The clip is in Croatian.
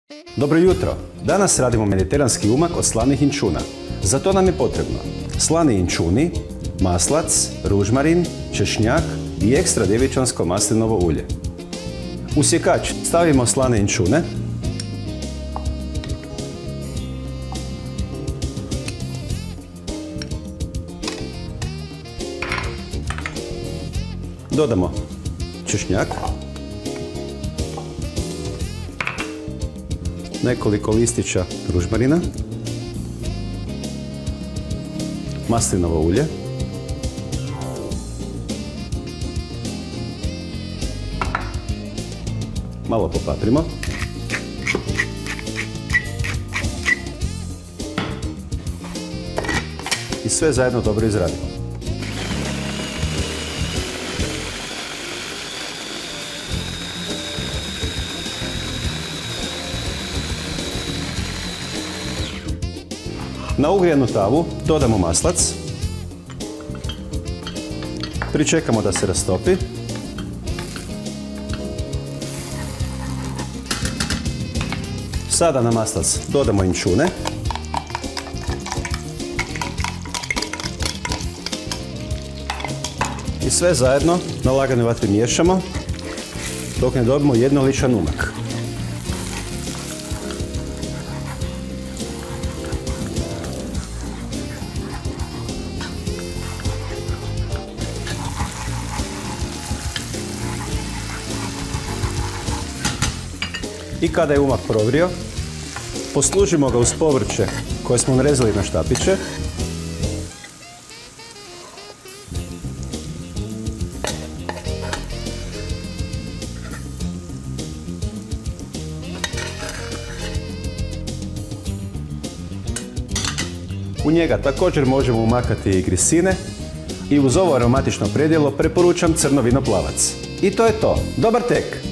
Dobro jutro! Danas radimo mediteranski umak od slanih inćuna. Za to nam je potrebno slani inćuni, maslac, ružmarin, češnjak i ekstra djevičansko maslinovo ulje. U sjekač stavimo slane inćune, dodamo češnjak, nekoliko listića ružmarina, maslinovo ulje, malo popaprimo i sve zajedno dobro izradimo. Na ugrijanu tavu dodamo maslac, pričekamo da se rastopi, sada na maslac dodamo inćune, i sve zajedno na laganoj vatri miješamo dok ne dobijemo jednoličan umak. I kada je umak progrio, poslužimo ga uz povrće koje smo narezali na štapiće. U njega također možemo umakati i grisine i uz ovo aromatično predjelo preporučam crno vino plavac. I to je to. Dobar tek!